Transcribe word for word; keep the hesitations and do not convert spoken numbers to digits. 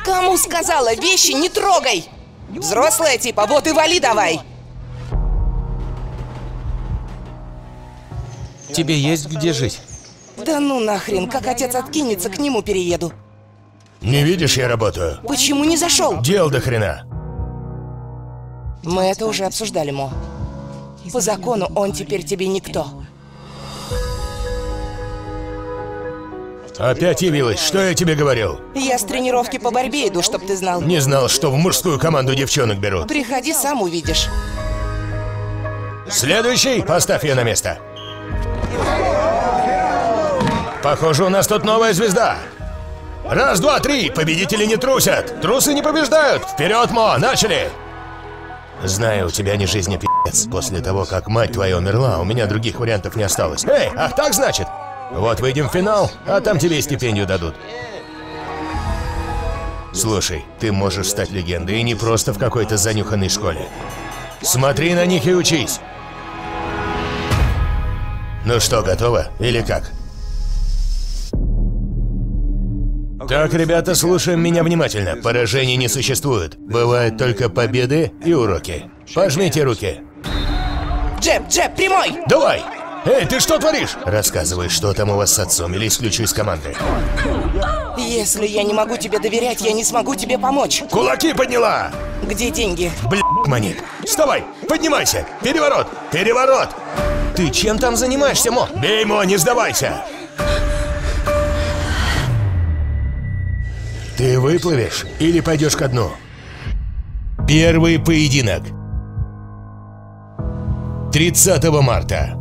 Кому сказала? Вещи не трогай! Взрослая типа, вот и вали давай! Тебе есть где жить? Да ну нахрен, как отец откинется, к нему перееду. Не видишь, я работаю? Почему не зашел? Дел до хрена. Мы это уже обсуждали, Мо. По закону он теперь тебе никто. Опять явилась, что я тебе говорил? Я с тренировки по борьбе иду, чтоб ты знал. Не знал, что в мужскую команду девчонок берут. Приходи, сам увидишь. Следующий, поставь ее на место. Похоже, у нас тут новая звезда. Раз, два, три, победители не трусят. Трусы не побеждают. Вперед, Мо, начали. Знаю, у тебя не жизнь, а пи***ц. После того, как мать твоя умерла, у меня других вариантов не осталось. Эй, ах так значит? Вот выйдем в финал, а там тебе и стипендию дадут. Слушай, ты можешь стать легендой, и не просто в какой-то занюханной школе. Смотри на них и учись. Ну что, готово? Или как? Так, ребята, слушаем меня внимательно. Поражений не существует. Бывают только победы и уроки. Пожмите руки. Джеб, джеб, прямой! Давай! Эй, ты что творишь? Рассказывай, что там у вас с отцом, или исключу из команды. Если я не могу тебе доверять, я не смогу тебе помочь. Кулаки подняла! Где деньги? Бля, монет. Вставай, поднимайся! Переворот! Переворот! Ты чем там занимаешься, Мо? Бей, Мо, не сдавайся! Ты выплывешь или пойдешь ко дну? Первый поединок. тридцатого марта.